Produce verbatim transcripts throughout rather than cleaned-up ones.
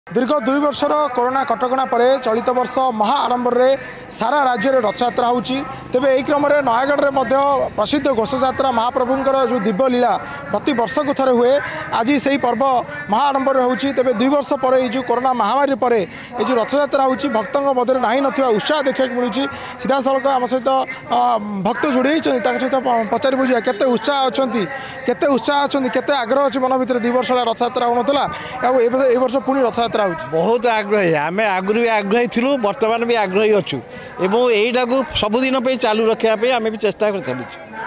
दीर्घ दुई वर्षर कोरोना कटकणा पर चलित वर्ष महा आडंबर रे सारा राज्य में रथयात्रा होची। तेबे एही क्रम में नयागढ़ में प्रसिद्ध घोषयात्रा महाप्रभुंकर जो दिव्य लीला प्रति वर्ष को थरे हुए आज से पर्व महा आडंबर होची। तेबे दुई वर्ष पर जो कोरोना महामारी पर ये जो रथयात्रा होची भक्तों मध्य नहीं नथिबा उत्साह देखा मिलूँ। सीधा सड़क आम सहित भक्त जोड़ी सहित पचारि बुझा केते उत्साह अच्छा केते उत्साह अच्छा केते आग्रह अच्छी मन भर दुई वर्ष रथयात्रा होना ए वर्ष पुणी रथयात्रा बहुत आग्रही आम आगु भी आग्रही थी बर्तमान भी आग्रही अच्छु एवं यहीटा को सबुदिन चालू रखापी आम भी चेष्टा कर चलु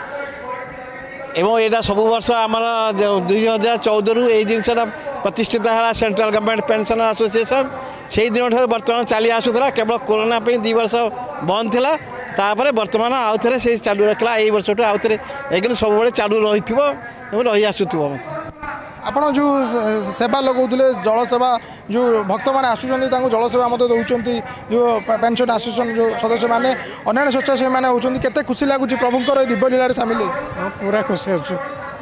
यहाँ सब वर्ष आम दुई हजार चौदह रु यही जिनसा प्रतिष्ठित है सेंट्रल गवर्नमेंट पेंशन एसोसिएशन से दिन ठार बर्तमान चली आसूला केवल कोरोना दुई वर्ष बंद था तापर बर्तमान आउ थे से चालू रखला यही वर्ष आउ थे एक सब चालू रही रही आसुव मत आपण जो सेवा लगौले जल सेवा जो भक्त मैंने आसुच्च जल सेवा मत दौरान जो पेंशन एसोसिएशन जो सदस्य मैंने अन्य स्वेच्छासेवी मैंने होती केते खुशी लगुच प्रभुंर दिव्य लीला सामिल पूरा खुशी अच्छु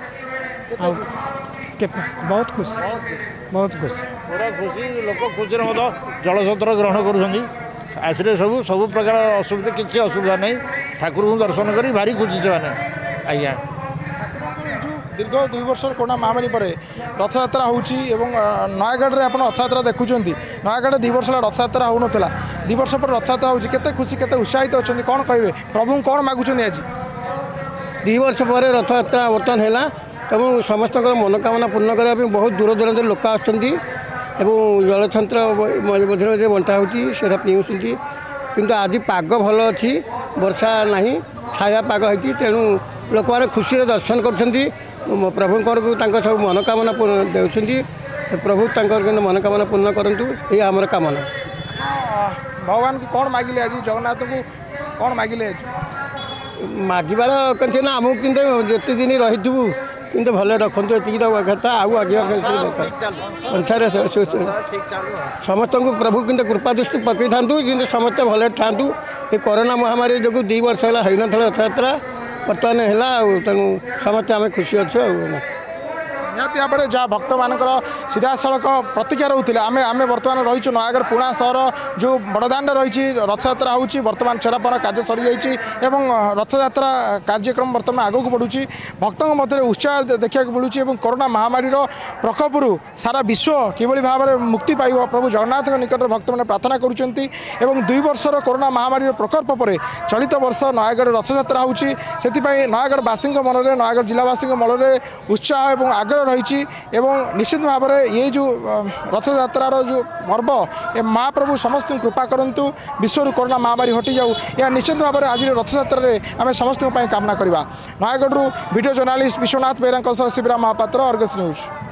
बहुत खुशी बहुत खुशी पूरा खुशी लोक खुशी जल सत्र ग्रहण कर सब सब प्रकार असुविधा किसी असुविधा नहीं ठाकुर को दर्शन कर भारी खुशी से मैंने आज्ञा दीर्घ दुई वर्ष कोरोना महामारी पर रथयात्रा होची एवं नयागढ़ में आप रथयात्रा देखुं नयागढ़ दुई वर्ष रथयात्रा हो नाला दुई वर्ष पर रथयात्रा होची केते खुशी केते उत्साहित अच्छा कौन कहे प्रभु कौन मागुंट आज दुई वर्ष पर रथयात्रा बर्तमान है एवं समस्त मनोकामना पूर्ण करने बहुत दूर दूरांत लोक आसुँच जलछंत्र मझे मझे बंटा होता पीऊँच किंतु आज पाग भल अच्छी वर्षा नहीं छाया पाग होती तेणु लोक मैंने खुशी दर्शन कर प्रभु सब मनोकामना देउछंती प्रभु मनोकामना पूर्ण करंतु ये आमर कामना। भगवान को कौन मागिले आज जगन्नाथ को कौन मागिले आज मागिबार कहते ना आमको किंतु जिते दिन रही किंतु भले रखु ये कथा आउ आगे अनुसार समस्त को प्रभु किंतु कृपा दृष्टि पकई था समस्ते भले था ये कोरोना महामारी जो दुई वर्ष है होना रथयात्रा बर्तमान है तेणु समस्ते आम खुशी अच्छे निहती भाव में जहाँ भक्त मान सीधा सड़क प्रतिक्रिया रोते आम आम बर्तमान रही नयागढ़ पुणा सहर जो बड़दाण्ड रही रथयात्रा होची बर्तमान छेरापहरा कार्य सरी जाइए रथयात्रा कार्यक्रम बर्तमान आगक बढ़ुची भक्तों मध्य उत्साह देखा मिलूँ कोरोना महामारी प्रकोपरू सारा विश्व किभली भाव में मुक्ति पाइब प्रभु जगन्नाथ निकट भक्त मैंने प्रार्थना करुँच दुई वर्षर कोरोना महामारी प्रकोप पर चलित वर्ष नयागढ़ रथयात्रा होची नयागढ़वासी मन में नयागढ़ जिलावासी मन में उत्साह और आग्रह रही एवं निश्चित भाव में ये जो रथयात्रार जो पर्व ये महाप्रभु समस्त कृपा करंतु विश्व कोरोना महामारी हटि जाऊ या निश्चित भाव में आज रथयात्रा आम समस्त कामना करवा। Nayagarh video journalist Vishwanath Behera Shivaram Mahapatra Argus news.